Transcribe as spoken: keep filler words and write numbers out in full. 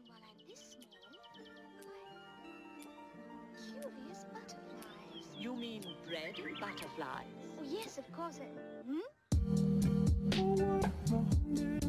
while I'm this small. Why, curious butterflies. You mean bread and butterflies? Oh, yes, of course. Uh, hmm?